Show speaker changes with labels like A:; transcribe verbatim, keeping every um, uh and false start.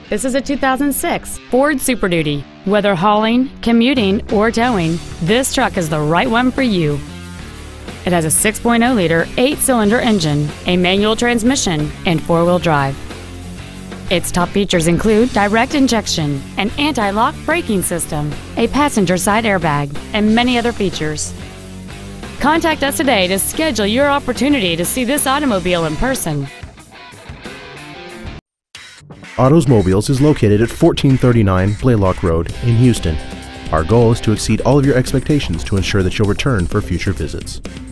A: This is a two thousand six Ford Super Duty. Whether hauling, commuting, or towing, this truck is the right one for you. It has a six point oh liter eight-cylinder engine, a manual transmission, and four-wheel drive. Its top features include direct injection, an anti-lock braking system, a passenger side airbag, and many other features. Contact us today to schedule your opportunity to see this automobile in person.
B: Autos Mobiles is located at fourteen thirty-nine Blaylock Road in Houston. Our goal is to exceed all of your expectations to ensure that you'll return for future visits.